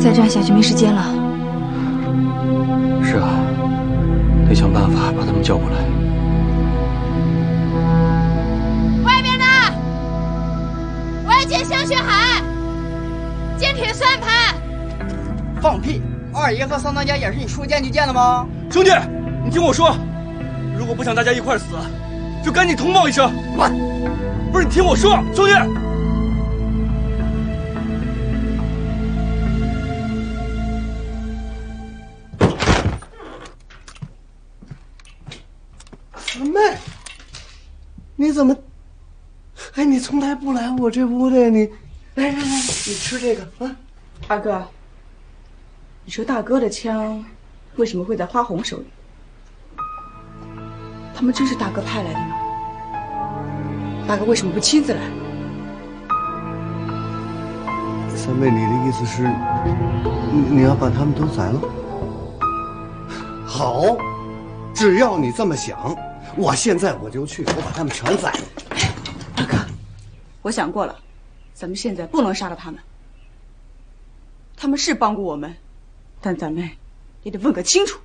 再这样下去没时间了。 是啊，得想办法把他们叫过来。 外边的，我要见香雪海，见铁算盘。 放屁！二爷和桑当家也是你说见就见的吗？ 兄弟，你听我说，如果不想大家一块死，就赶紧通报一声。 滚！ 不是你听我说，兄弟。 小妹，你怎么？哎，你从来不来我这屋的，你，来，你吃这个啊。 二哥，你说大哥的枪为什么会在花红手里？他们真是大哥派来的吗？大哥为什么不亲自来？ 三妹，你的意思是，你要把他们都宰了？好，只要你这么想。 我现在我就去，我把他们全宰了。 二哥，我想过了，咱们现在不能杀了他们。他们是帮过我们，但咱们也得问个清楚。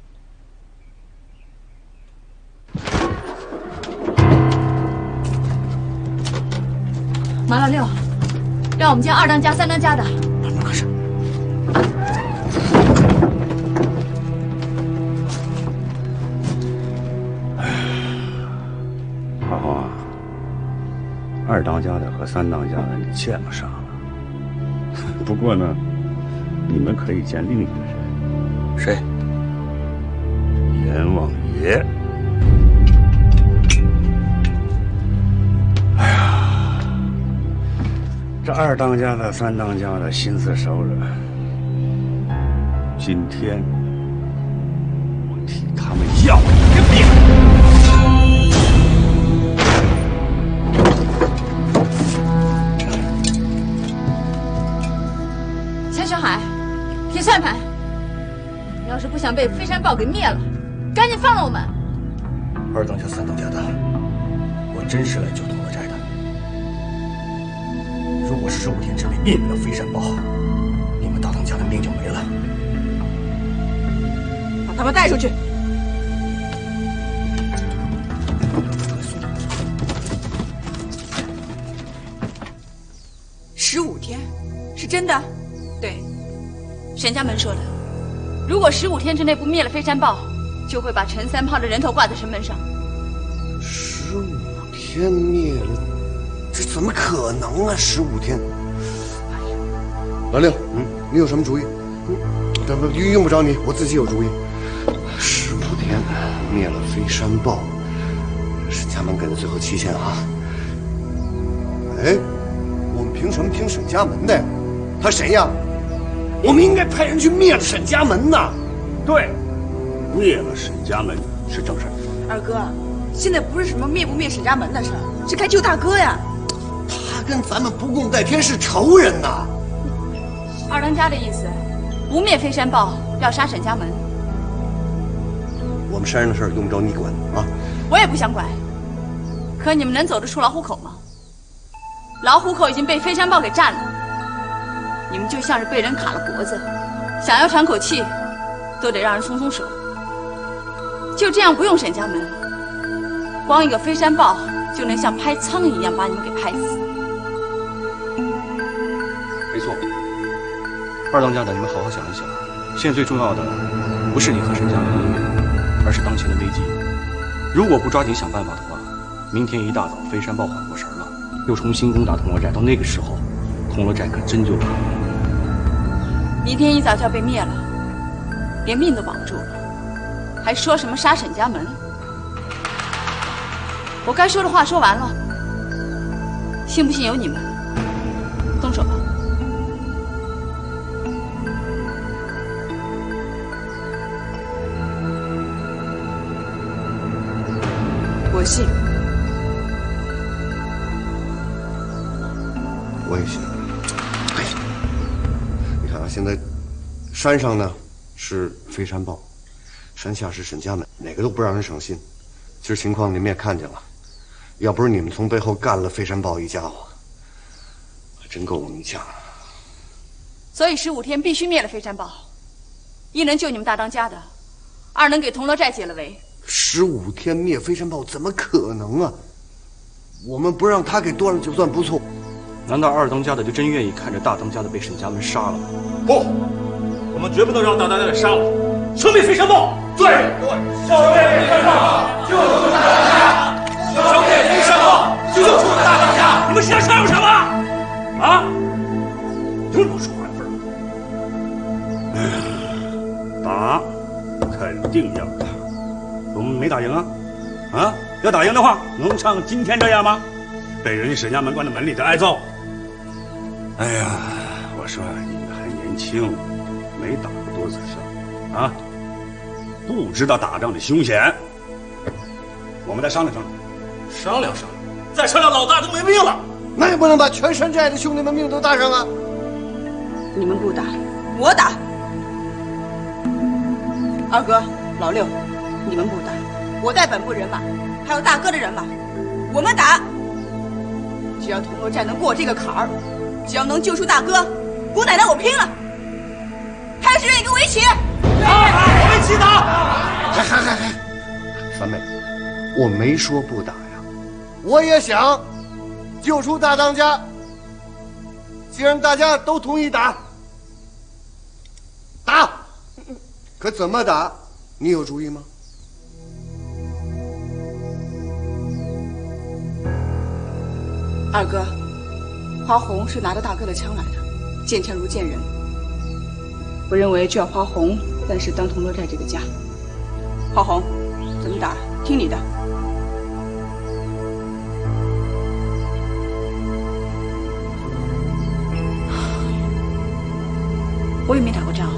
马老六，让我们见二当家、三当家的。 慢慢可是。 花红啊，二当家的和三当家的你欠了杀了。不过呢，你们可以见另一个人。 谁？ 阎王爷。哎呀，这二当家的、三当家的心思熟了。今天我替他们要你的命！ 铁算盘，你要是不想被飞山豹给灭了，赶紧放了我们。 二当家、三当家的，我真是来救通乐寨的。如果15天之内灭不了飞山豹，你们大当家的命就没了。 把他们带出去。15天，是真的？ 对。 沈家门说的，如果15天之内不灭了飞山豹，就会把陈三胖的人头挂在城门上。 15天灭了，这怎么可能啊？15天！哎呀，老六，你有什么主意？这不用不着你，我自己有主意。15天灭了飞山豹，沈家门给的最后期限啊！哎，我们凭什么听沈家门的呀？他谁呀？ 我们应该派人去灭了沈家门呐！ 对，灭了沈家门是正事。 二哥，现在不是什么灭不灭沈家门的事儿，是该救大哥呀。 他跟咱们不共戴天，是仇人呐！ 二当家的意思，不灭飞山豹，要杀沈家门。 我们山上的事儿用不着你管啊！ 我也不想管，可你们能走得出老虎口吗？老虎口已经被飞山豹给占了。 你们就像是被人卡了脖子，想要喘口气，都得让人松松手。就这样不用沈家门，光一个飞山豹就能像拍苍蝇一样把你们给拍死。 没错，二当家的，你们好好想一想，现在最重要的不是你和沈家门的命运，而是当前的危机。如果不抓紧想办法的话，明天一大早飞山豹缓过神了，又重新攻打通乐寨，到那个时候，通乐寨可真就完了。 明天一早就要被灭了，连命都保不住了，还说什么杀沈家门？我该说的话说完了，信不信由你们。动手吧。 我信。 我也信。哎，你看啊，现在山上呢是飞山豹，山下是沈家门，哪个都不让人省心。今儿情况你们也看见了，要不是你们从背后干了飞山豹一家伙，还真够我们一呛。 所以15天必须灭了飞山豹，一能救你们大当家的，二能给铜锣寨解了围。 15天灭飞山豹怎么可能啊？我们不让他给端了就算不错。 难道二当家的就真愿意看着大当家的被沈家门杀了？ 不，我们绝不能让大当家给杀了，消灭飞山豹。对，消灭飞山豹，救出大当家！消灭飞山豹，救出大当家！你们想想有什么？啊？有你们说话的份儿。打，肯定要打。我们没打赢啊！啊，要打赢的话，能像今天这样吗？被人家沈家门关在门里的挨揍。哎呀，我说你们还年轻，没打过多次仗啊，不知道打仗的凶险。我们再商量商量，商量商量，再商量老大都没命了。 那也不能把全山寨的兄弟们命都搭上啊！ 你们不打，我打。二哥、老六，你们不打，我带本部人马，还有大哥的人马，我们打。只要铜锣寨能过这个坎儿，只要能救出大哥，姑奶奶我拼了！还有谁愿意跟我一起？ 我们一起打！ 嗨，三妹，我没说不打呀，我也想救出大当家。既然大家都同意打，打，可怎么打？你有主意吗？ 二哥，花红是拿着大哥的枪来的，见枪如见人。我认为就要花红暂时当铜锣寨这个家。花红，怎么打？听你的。 我也没打过仗，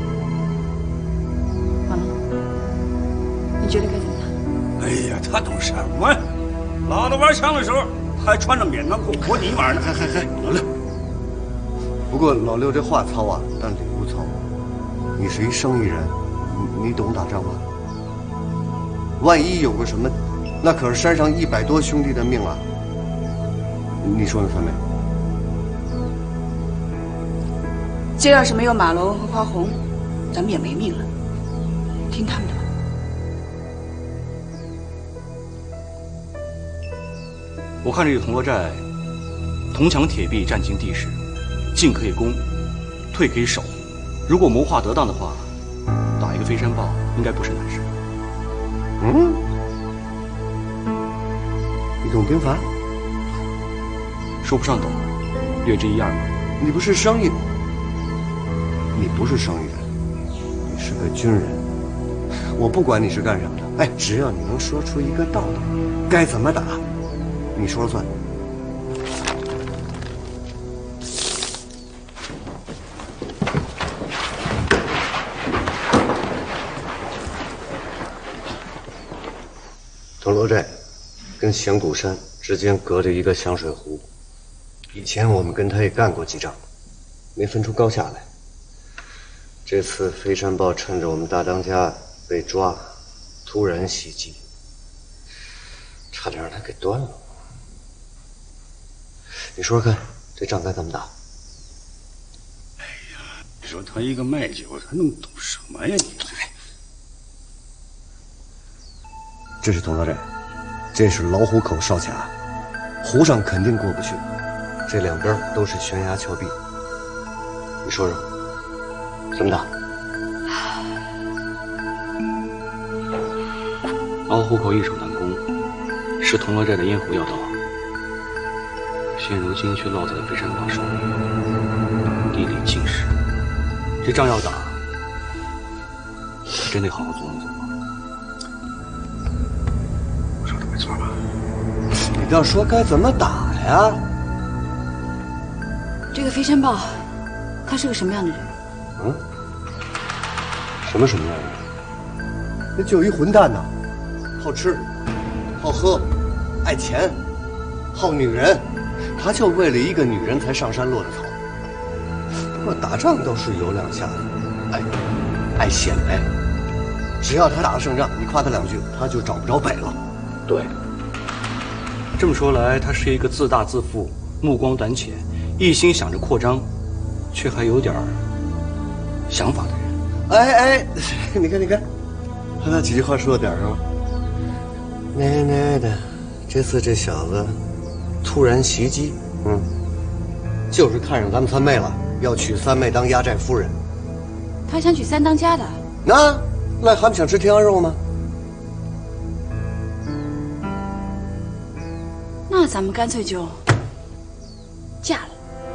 完了，你觉得该怎么打？ 哎呀，他懂什么呀？老子玩枪的时候还穿着免裆裤活泥玩呢。 嗨，老六。不过老六这话糙啊，但理不糙。你是一生意人，你懂打仗吗？万一有个什么，那可是山上100多兄弟的命啊！你说呢，三妹？ 今儿要是没有马楼和花红，咱们也没命了。听他们的吧。 我看这个铜锣寨，铜墙铁壁，战经地势，进可以攻，退可以守。如果谋划得当的话，打一个飞山豹应该不是难事。 嗯，你懂兵法？ 说不上懂，略知一二吧。 你不是生意，你不是生意人，你是个军人。我不管你是干什么的，哎，只要你能说出一个道道，该怎么打，你说了算。铜锣寨跟响谷山之间隔着一个响水湖，以前我们跟他也干过几仗，没分出高下来。这次飞山豹趁着我们大当家被抓，突然袭击，差点让他给端了。你说说看，这仗该怎么打？ 哎呀，你说他一个卖酒，他能懂什么呀？你这是铜锣寨，这是老虎口哨卡，湖上肯定过不去，这两边都是悬崖峭壁。你说说，怎么打？ 老虎口易守难攻，是铜锣寨的咽喉要道，现如今却落在了飞山豹手里，地理尽失。这仗要打，真得好好琢磨琢磨。 我说的没错吧？ 你倒说该怎么打呀？ 这个飞山豹，他是个什么样的人？ 嗯？什么样的人？那就一混蛋呐！好吃，好喝，爱钱，好女人，他就为了一个女人才上山落的草。不过打仗倒是有两下子，爱显摆。只要他打了胜仗，你夸他两句，他就找不着北了。 对，这么说来，他是一个自大自负、目光短浅、一心想着扩张， 却还有点想法的人。 哎，你看，他那几句话说到点上了。奶的，这次这小子突然袭击，就是看上咱们三妹了，要娶三妹当压寨夫人。 他想娶三当家的， 那癞蛤蟆想吃天鹅肉吗？ 那咱们干脆就嫁了。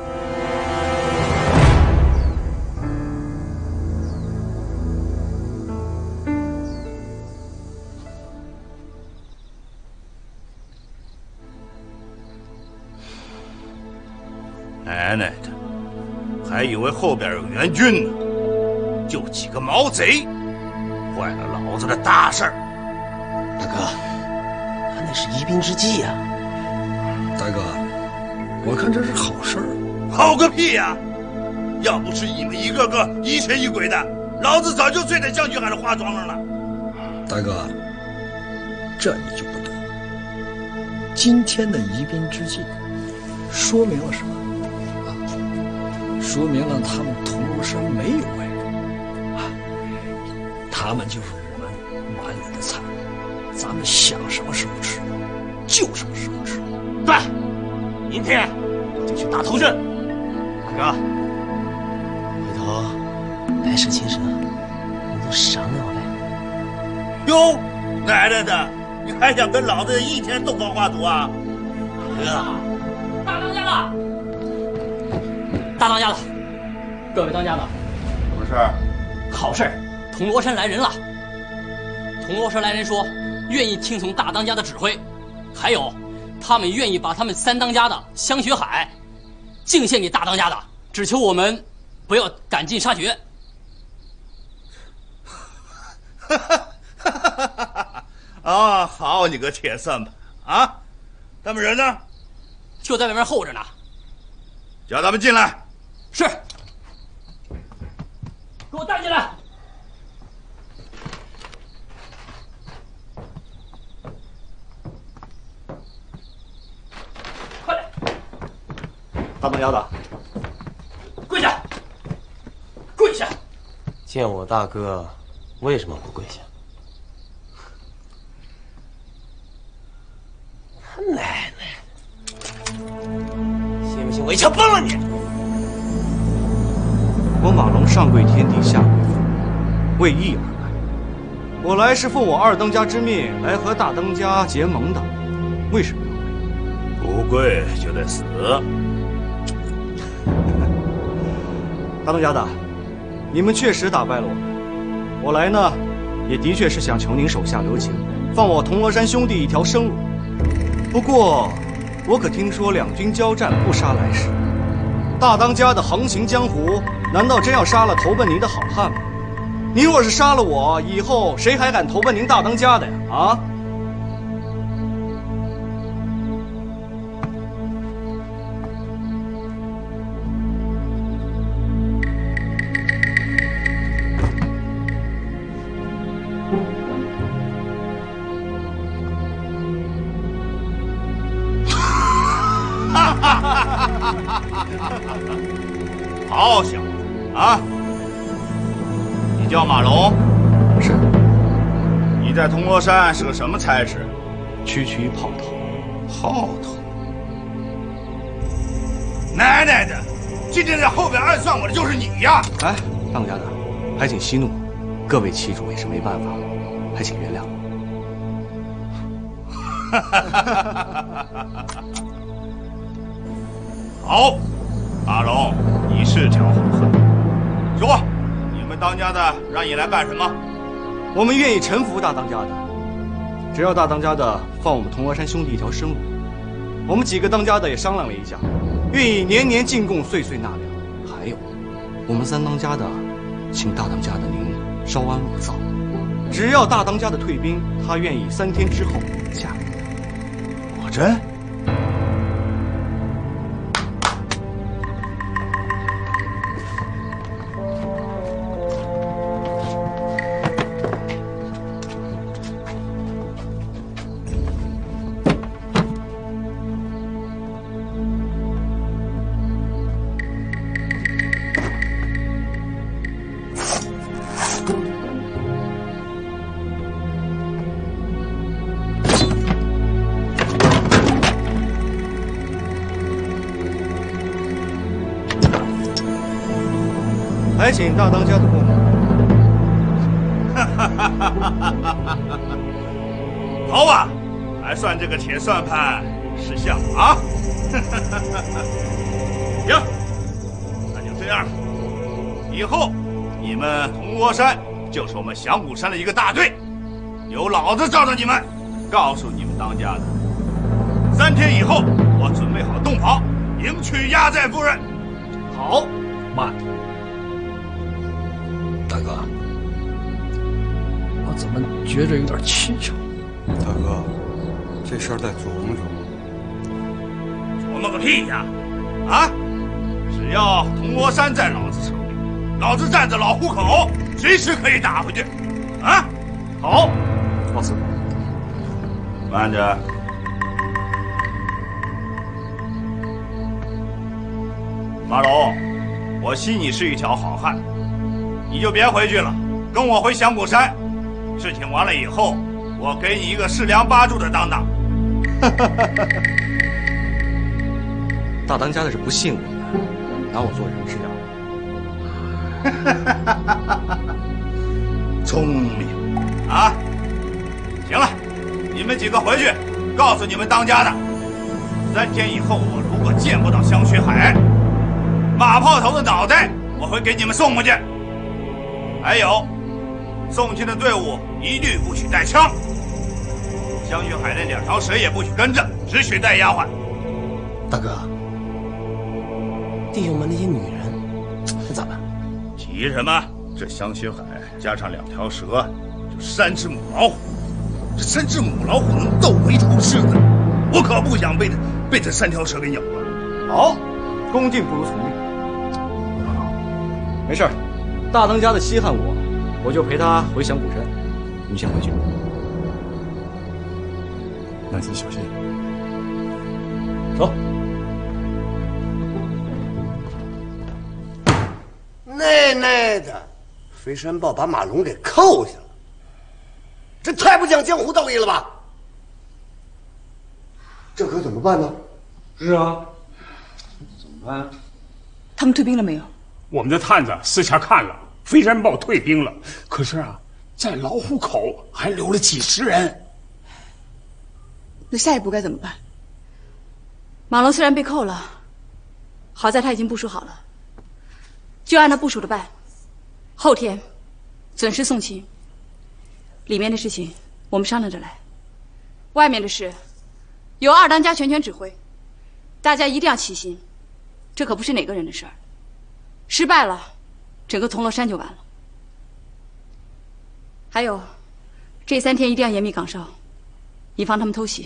奶奶的，还以为后边有援军呢，就几个毛贼，坏了老子的大事儿。 大哥，他那是疑兵之计呀。 大哥，我看这是好事儿。 好个屁呀！要不是你们一个个疑神疑鬼的，老子早就睡在将军海的花庄上了。 大哥，这你就不懂了。今天的疑兵之计，说明了什么？说明了他们铜锣山没有外人啊，他们就是我们碗里的菜，咱们想什么时候吃就什么时候吃。 对，明天我就去打头阵。大哥， 回头白事情上，我们都商量呗。 哟，奶奶的，你还想跟老子一天洞房花烛啊？哥， 大当家的，大当家的，各位当家的， 什么事儿？ 好事儿，铜锣山来人了。铜锣山来人说，愿意听从大当家的指挥，还有，他们愿意把他们三当家的香雪海敬献给大当家的，只求我们不要赶尽杀绝。 啊，好你个铁算盘啊！他们人呢？ 就在外面候着呢。 叫他们进来。 是。给我带进来。快点！ 大当家的， 跪下！跪下！ 见我大哥，为什么不跪下？他奶奶！信不信我一枪崩了你？ 我马龙上跪天地，下跪父，为义而来。我来是奉我二当家之命来和大当家结盟的，为什么要跪？ 不跪就得死。 大当家的，你们确实打败了我们。我来呢，也的确是想求您手下留情，放我铜锣山兄弟一条生路。不过，我可听说两军交战不杀来使。大当家的横行江湖，难道真要杀了投奔您的好汉吗？您若是杀了我，以后谁还敢投奔您大当家的呀？啊！ 好小子啊！你叫马龙？ 是。 你在铜锣山是个什么差事？ 区区炮头。 炮头？奶奶的！今天在后边暗算我的就是你呀！ 哎，大当家的，还请息怒，各位旗主也是没办法，还请原谅。 好，马龙，你是条好汉。说，你们当家的让你来干什么？ 我们愿意臣服大当家的，只要大当家的放我们铜锣山兄弟一条生路。我们几个当家的也商量了一下，愿意年年进贡，岁岁纳粮。还有，我们三当家的，请大当家的您稍安勿躁。只要大当家的退兵，他愿意3天之后嫁。 果真？ 还请大当家的过目。 好吧，还算这个铁算盘识相啊！行，那就这样，以后你们铜锣山就是我们响鼓山的一个大队，有老子罩着你们。告诉你们当家的，3天以后我准备好洞房，迎娶压寨夫人。 好，慢。大哥，我怎么觉着有点蹊跷？ 大哥，这事儿再琢磨琢磨。 琢磨个屁呀！啊！只要铜锣山在老子手里，老子站着老虎口，随时可以打回去。啊！好， 告辞。 慢着。马龙，我信你是一条好汉，你就别回去了，跟我回响鼓山。事情完了以后，我给你一个4梁8柱的当当。 大当家的是不信我们，拿我做人质啊！ 聪明啊！行了，你们几个回去，告诉你们当家的，3天以后我如果见不到香雪海，马炮头的脑袋我会给你们送回去。还有，送去的队伍一律不许带枪，香雪海那2条蛇也不许跟着，只许带丫鬟。 大哥，弟兄们那些女人，那咋办？ 急什么？这香雪海加上2条蛇，就3只母老虎。这3只母老虎能斗回头狮子，我可不想被这3条蛇给咬了。 好，恭敬不如从命。没事儿，大当家的稀罕我就陪他回响鼓山。你先回去。那次小心。走。 奶的，飞山豹把马龙给扣下了，这太不讲江湖道义了吧？这可怎么办呢？ 是啊，怎么办？ 他们退兵了没有？ 我们的探子私下看了，飞山豹退兵了，可是啊，在老虎口还留了几十人。 那下一步该怎么办？ 马龙虽然被扣了，好在他已经部署好了，就按他部署的办。后天准时送亲。里面的事情我们商量着来，外面的事由2当家全权指挥，大家一定要齐心，这可不是哪个人的事儿。失败了，整个铜锣山就完了。还有，这3天一定要严密岗哨，以防他们偷袭。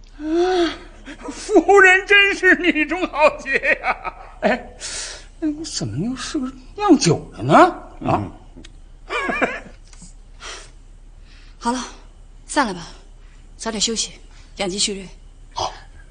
夫人真是女中豪杰呀！哎，你怎么又是个酿酒的呢？啊！ 好了，散了吧，早点休息，养精蓄锐。 好。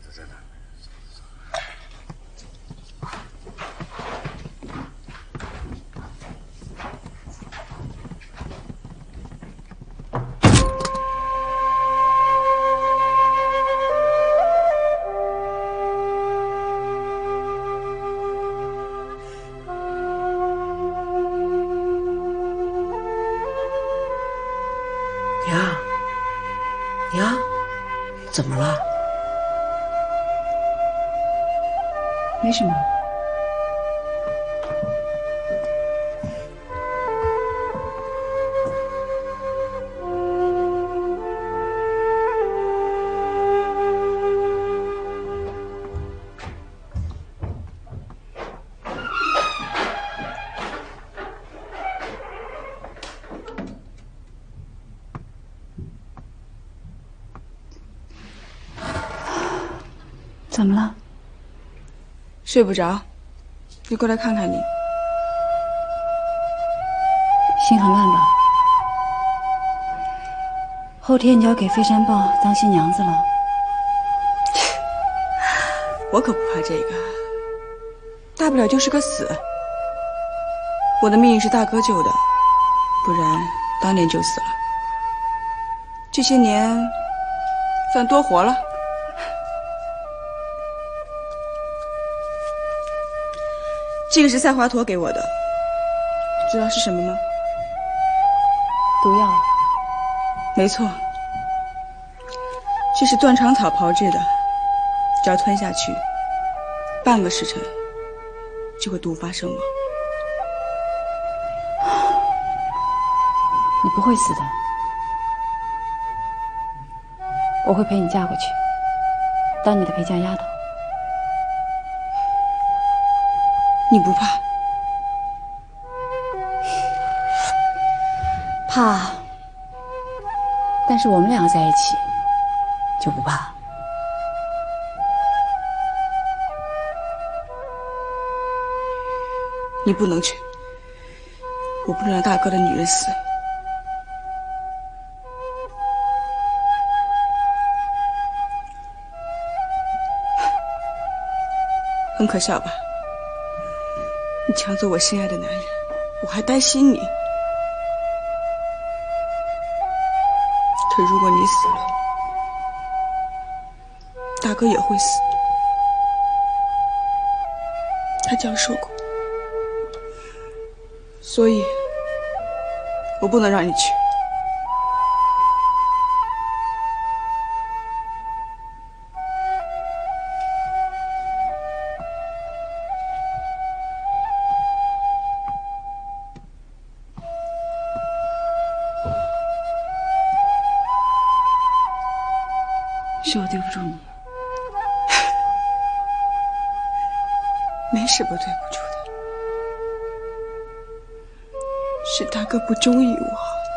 娘，怎么了？ 没什么。怎么了？ 睡不着，就过来看看你。 心很乱吧？后天你就要给飞山豹当新娘子了。 我可不怕这个，大不了就是个死。我的命是大哥救的，不然当年就死了。这些年算多活了。这个是赛华佗给我的， 知道是什么吗？ 毒药。 没错，这是断肠草炮制的，只要吞下去，半个时辰就会毒发身亡。 你不会死的，我会陪你嫁过去，当你的陪嫁丫头。 你不怕？ 怕，但是我们两个在一起就不怕。 你不能去，我不能让大哥的女人死。很可笑吧？你抢走我心爱的男人，我还担心你。可如果你死了，大哥也会死，他这样说过。所以，我不能让你去。 是我对不住你。 没什么对不住的，是大哥不中意我。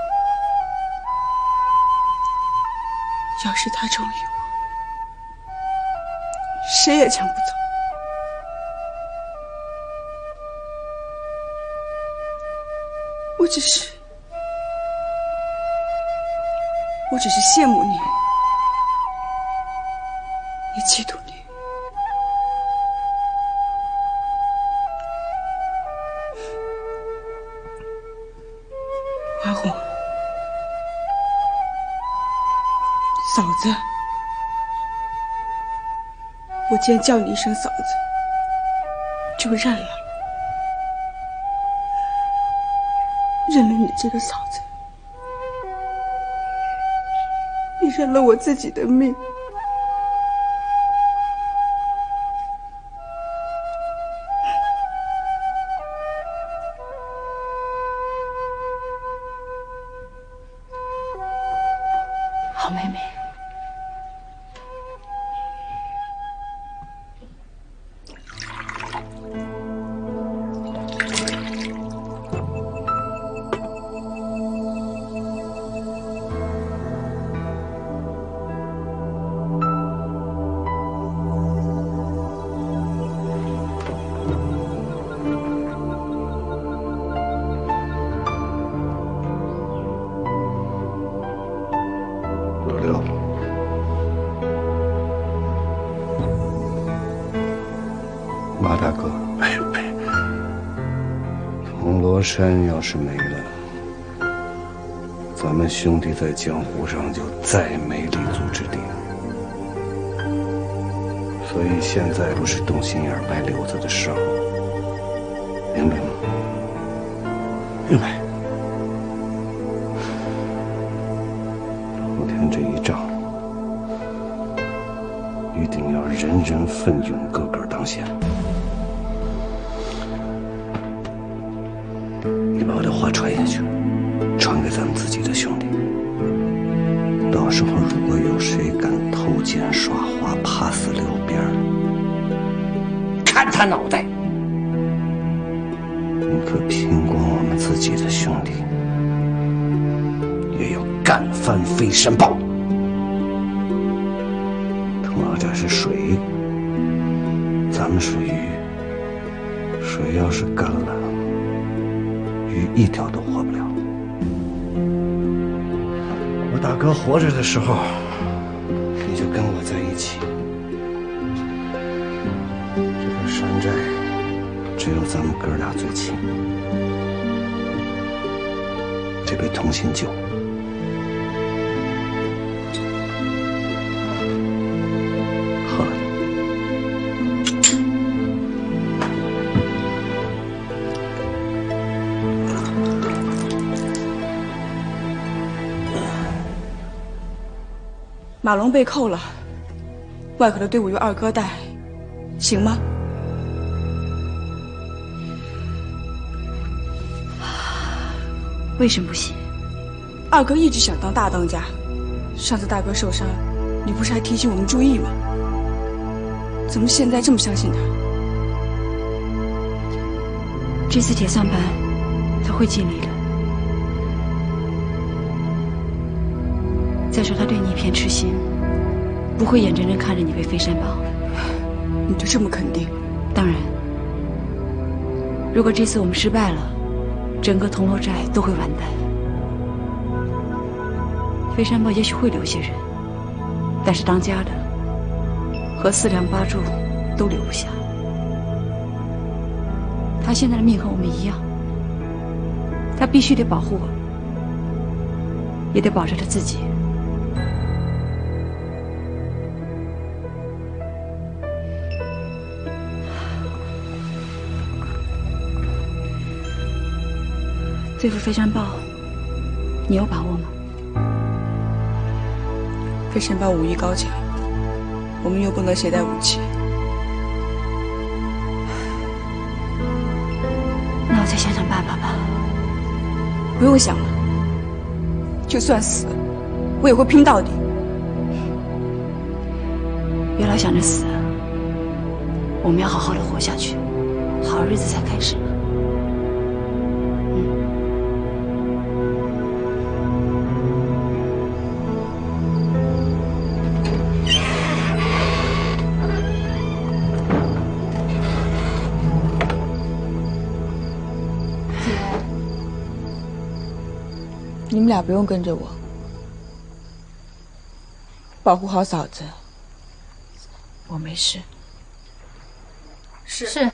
要是他中意我，谁也抢不走。我只是羡慕你。也嫉妒你。阿红，嫂子，我既然叫你一声嫂子，就认了，认了你这个嫂子，也认了我自己的命。 好妹妹， 马大哥，铜锣山要是没了，咱们兄弟在江湖上就再没立足之地。所以现在不是动心眼掰柳子的时候，明白吗？ 明白。 后天这一仗，一定要人人奋勇，个个当先。你把我的话传下去，传给咱们自己的兄弟。到时候如果有谁敢偷奸耍滑、怕死溜边儿，砍他脑袋！你可拼光我们自己的兄弟，也要干翻飞山豹。他这是水，咱们是鱼。水要是干了，鱼一条都活不了。我大哥活着的时候，你就跟我在一起。这个山寨只有咱们哥俩最亲。这杯同心酒，喝了。 马龙被扣了，外河的队伍由二哥带，行吗？ 为什么不行？ 二哥一直想当大当家，上次大哥受伤，你不是还提醒我们注意吗？怎么现在这么相信他？ 这次铁算盘，他会尽力的。再说他对你一片痴心，不会眼睁睁看着你被飞山帮。 你就这么肯定？ 当然。如果这次我们失败了，整个铜锣寨都会完蛋。飞山帮也许会留些人，但是当家的和四梁八柱都留不下。他现在的命和我们一样，他必须得保护我，也得保着他自己。对付飞山豹，你有把握吗？ 飞山豹武艺高强，我们又不能携带武器。 那我再想想办法吧。 不用想了，就算死，我也会拼到底。 别老想着死，我们要好好的活下去，好日子才开始呢。 你们俩不用跟着我，保护好嫂子。我没事。 是。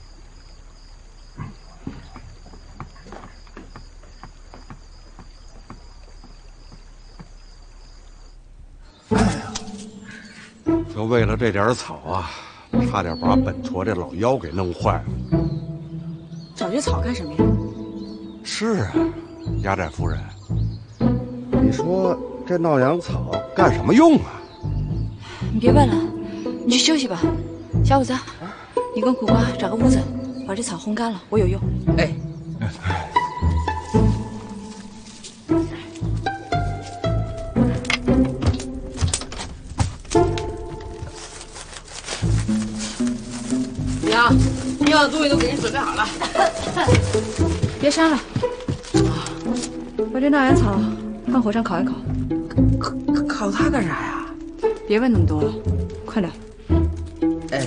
就为了这点草啊，差点把本坨这老腰给弄坏了。 找这草干什么呀？ 是啊，压寨夫人，你说这闹阳草干什么用啊？ 你别问了，你去休息吧。小伙子，你跟苦瓜找个屋子，把这草烘干了，我有用。 哎。 娘，你要的东西都给你准备好了。 别删了，把这闹阳草放火上烤一烤。 烤它干啥呀？ 别问那么多了，快点。 哎。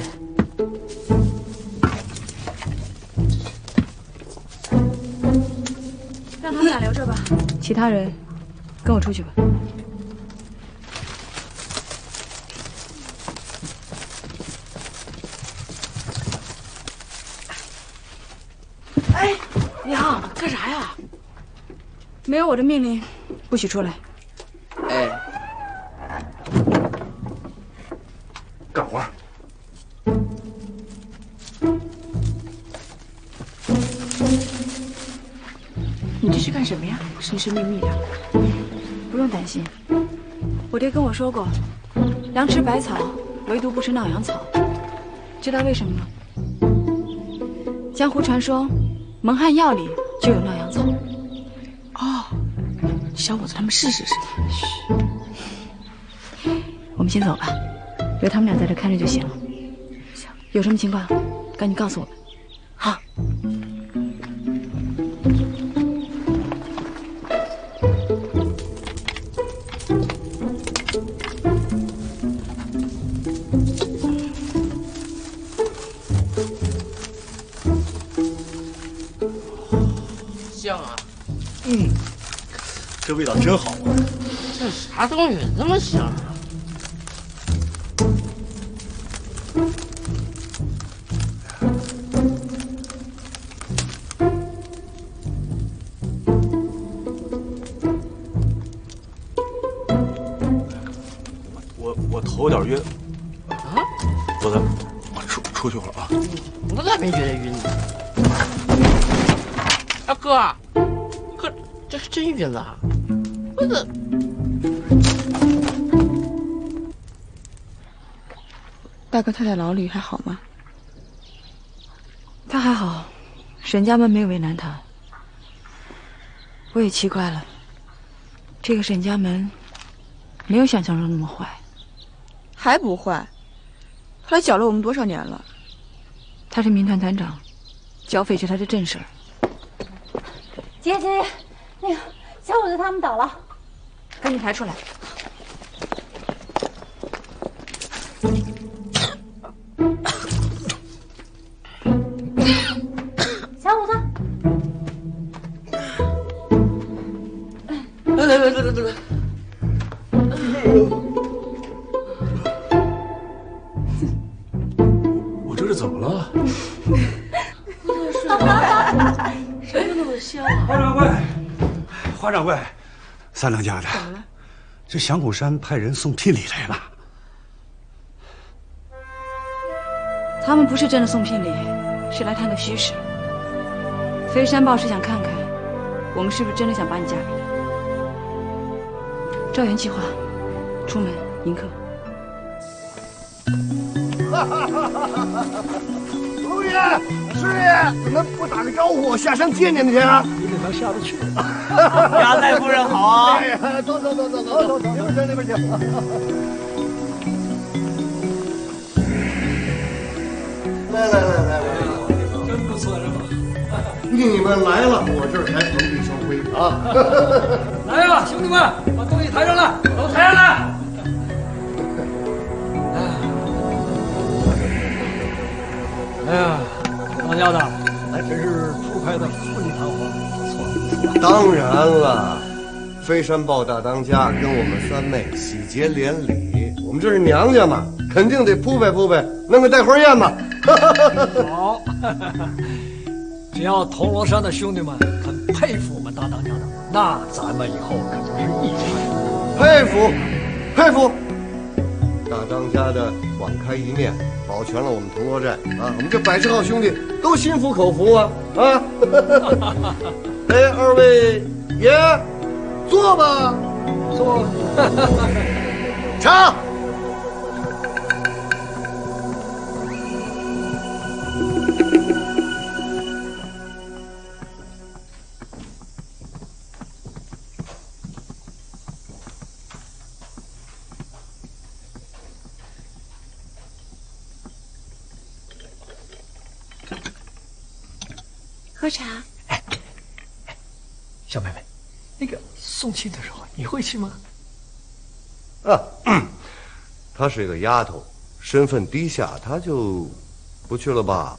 让他们俩留着吧，其他人跟我出去吧。 哎，娘，干啥呀？ 没有我的命令，不许出来。 哎， 干活。 你这是干什么呀？神神秘秘的。 不用担心，我爹跟我说过，羊吃百草，唯独不吃闹阳草。知道为什么吗？江湖传说，蒙汗药里就有闹阳草。 哦，小伙子他们试试。 嘘，我们先走吧，有他们俩在这看着就行了。有什么情况，赶紧告诉我们。 好。香啊！ 这味道真好啊！ 这啥东西这么香啊？ 我头有点晕。 啊？ 左子，我出去会儿啊。 我咋没觉得晕呢？啊哥，这是真晕了。我这大哥他在牢里还好吗？ 他还好，沈家门没有为难他。我也奇怪了，这个沈家门没有想象中那么坏。 还不坏？他来搅了我们多少年了？ 他是民团团长，剿匪是他的正事儿。 姐，那个小伙子他们倒了， 赶紧抬出来。 小伙子， 来，我这是怎么了？ 谁那么香啊？花掌柜，三当家的，怎么了？这响鼓山派人送聘礼来了。 他们不是真的送聘礼，是来探个虚实。飞山豹是想看看，我们是不是真的想把你嫁给他。赵元计划，出门迎客。 侯爷、师爷，怎么不打个招呼，下山见你们去啊？ 你给他下得去。 衙太夫人好啊！ 走，那边去。来， 真不错， 你们来了，我这儿才蓬荜生辉啊！ 来呀，兄弟们，把东西抬上来，都抬上来！哎呀，当家的，还真是铺开的富丽堂皇，不错。 当然了，飞山豹大当家跟我们三妹喜结连理，我们这是娘家嘛，肯定得铺排，弄个带花宴嘛。 好，只要铜锣山的兄弟们肯佩服我们大当家的，那咱们以后可就是一家。 佩服！大当家的网开一面，保全了我们铜锣寨啊！我们这110号兄弟都心服口服啊！哎，二位爷，坐吧， 坐。 茶。 喝茶。 小妹妹，那个送亲的时候你会去吗？ 她是一个丫头，身份低下，她就不去了吧？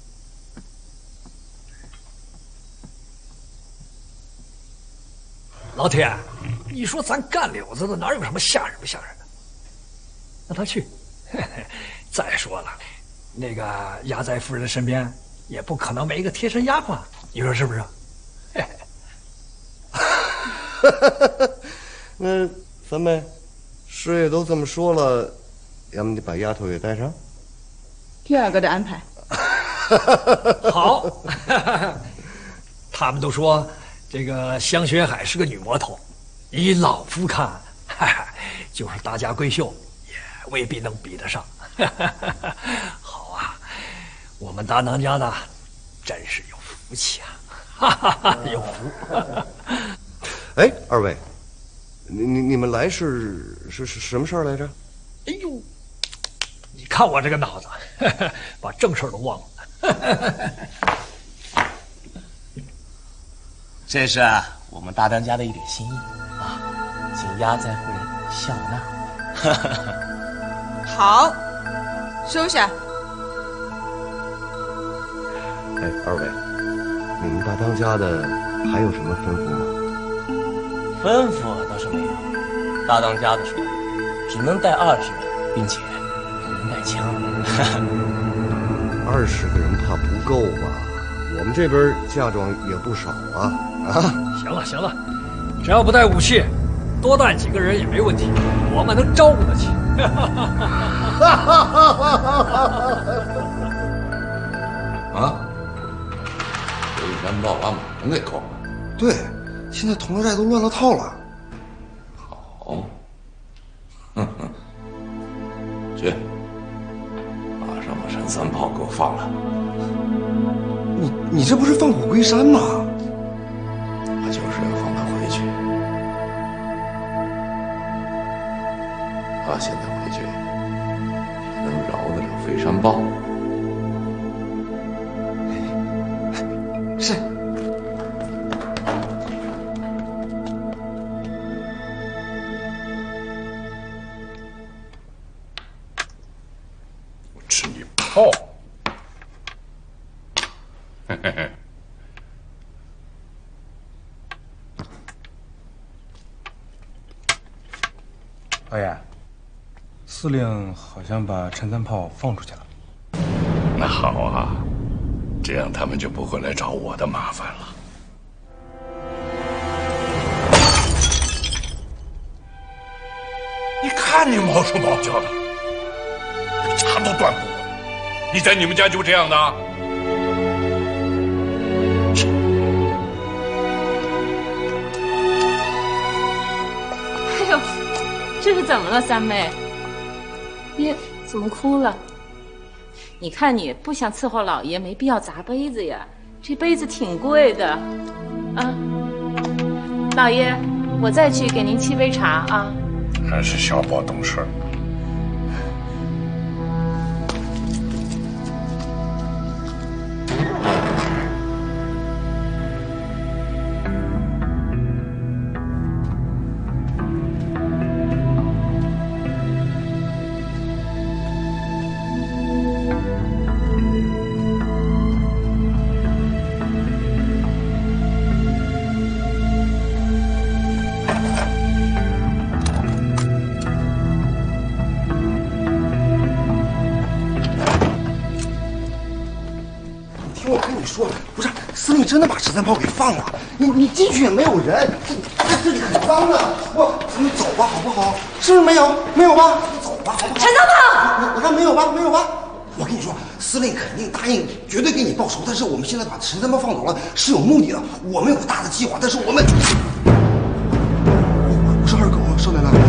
老铁，你说咱干柳子的哪有什么吓人不吓人的？让他去。再说了，那个压在夫人身边也不可能没一个贴身丫鬟，你说是不是？ 那三妹，师爷都这么说了，要么你把丫头也带上。 第二个的安排。 好。他们都说这个香雪海是个女魔头，以老夫看，就是大家闺秀也未必能比得上。好啊，我们大当家的真是有福气啊！有福。 哎，二位，你们来是什么事儿来着？ 哎呦，你看我这个脑子，把正事都忘了。 这是我们大当家的一点心意啊，请压寨夫人笑纳。 好，收下。 哎，二位，你们大当家的还有什么吩咐吗？ 吩咐倒是没有，大当家的说，只能带20人，并且不能带枪。 20个人怕不够吧？我们这边嫁妆也不少啊！ 行了，只要不带武器，多带几个人也没问题，我们能招呼得起。 啊！飞山豹把马人给扣了。 对，现在铜锣寨都乱了套了。 好，去， 炮给我放了。 你这不是放虎归山吗？ 我就是要放他回去。他现在回去也能饶得了飞山豹。 是。 我吃你炮！嘿嘿嘿。 老爷，司令好像把陈三炮放出去了。 那好啊，这样他们就不会来找我的麻烦了。你看你毛手毛脚的，茶都断不了。你在你们家就这样的？ 哎呦，这是怎么了，三妹？ 爹，怎么哭了？你看你不想伺候老爷，没必要砸杯子呀。这杯子挺贵的，啊。老爷，我再去给您沏杯茶啊。 还是小宝懂事。 不是，司令真的把陈三炮给放了。你进去也没有人，这里很脏的。咱们走吧，好不好？是不是没有？没有吧？走吧，好不好？ 陈三炮， 我看没有吧？没有吧？我跟你说，司令肯定答应，绝对给你报仇。但是我们现在把陈三炮放走了，是有目的的。我们有个大的计划，但是我们……我是二狗啊，少奶奶。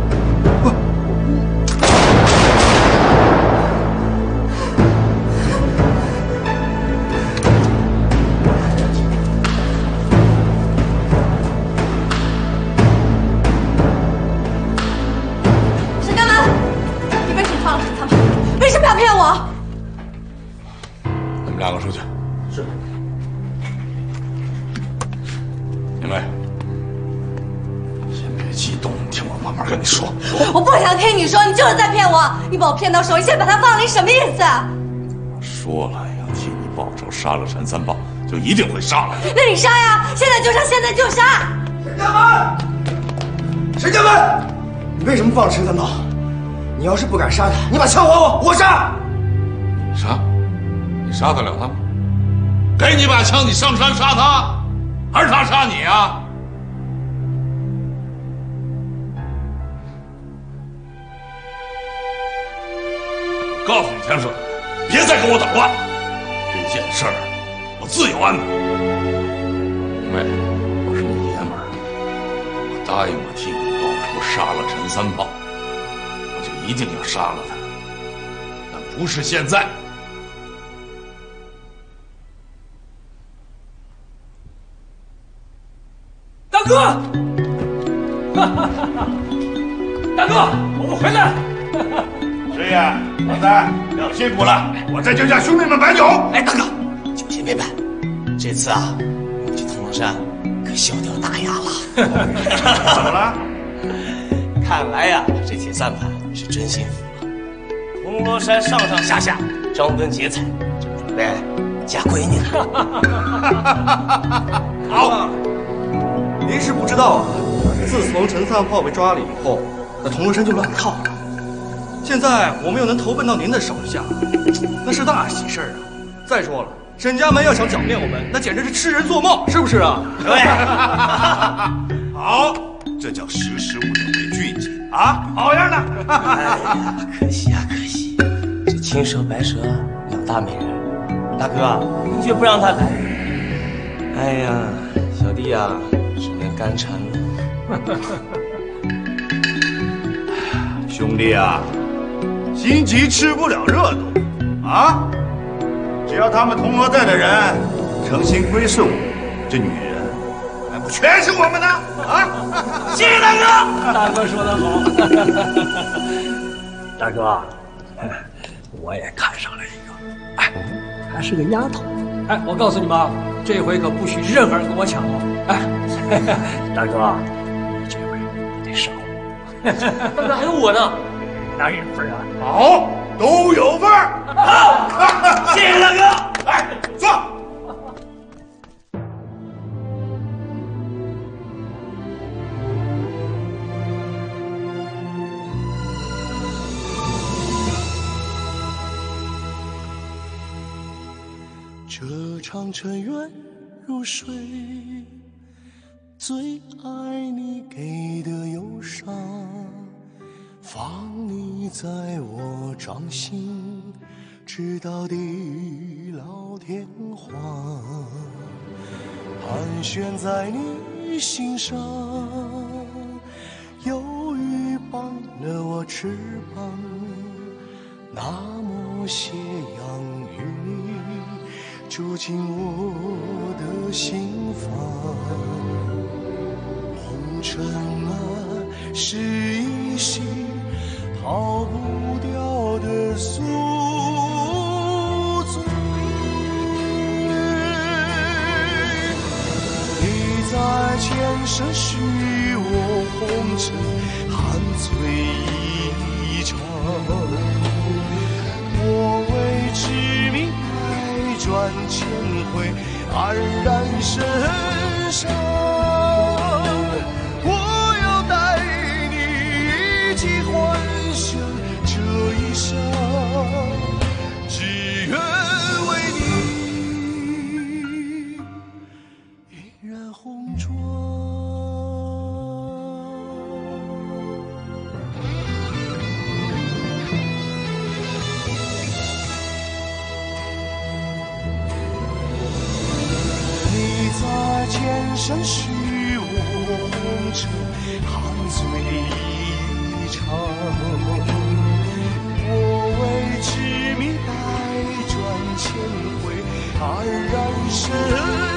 两个出去。 是。 明白。先别激动，听我慢慢跟你说。 我不想听你说，你就是在骗我。你把我骗到手，你现在把他放了，你什么意思？ 我说了要替你报仇，杀了陈三炮就一定会杀了你。 那你杀呀！现在就杀，现在就杀！ 沈家门，沈家门，你为什么放了陈三炮？你要是不敢杀他，你把枪还我，我杀。 杀？你杀得了他吗？给你把枪，你上山杀他，还是他杀你啊？告诉你田顺，别再跟我捣乱。这件事儿我自有安排。妹，我是你爷们儿，我答应我替你报仇，杀了陈三炮，我就一定要杀了他，但不是现在。 大哥，大哥，我们回来。 师爷，老三，要辛苦了，我这就叫兄弟们摆酒。 哎，大哥，酒先别办，这次啊，我去铜锣山可消掉大牙了。 怎么了？ 看来呀，这铁算盘是真心服了。铜锣山上上下下张灯结彩，正准备嫁闺女了。 好。您是不知道啊，自从陈三炮被抓了以后，那铜锣山就乱套了。现在我们又能投奔到您的手下，那是大喜事啊！再说了，沈家门要想剿灭我们，那简直是痴人做梦，是不是啊？ 对。 好，这叫识时务者为俊杰啊，好样的！ 哎呀，可惜啊，可惜，这青蛇白蛇两大美人，大哥你却不让他来。哎呀，小弟啊。只能干馋了。 兄弟啊，心急吃不了热豆腐啊！ 只要他们铜锣寨的人诚心归顺我，这女人还不全是我们的啊！谢谢大哥， 大哥说得好。大哥，我也看上了一个，哎，还是个丫头。哎，我告诉你们啊，这回可不许任何人跟我抢了。哎，大哥，这回得赏我。 大哥还有我呢， 哪有份啊？ 好，都有份儿。 好，谢谢大哥。 来，坐。 这场尘缘如水，最爱你给的忧伤，放你在我掌心，直到地老天荒，盘旋在你心上，忧郁绑了我翅膀，那么斜阳与你住进我的心房，红尘啊，是一袭逃不掉的宿醉。你在前世许我红尘寒醉一场，我为痴迷转千回，黯然神伤。我要带你一起幻想这一生，只愿为你印染红妆。在前生许我红尘寒醉一场，我为痴迷百转千回，黯然神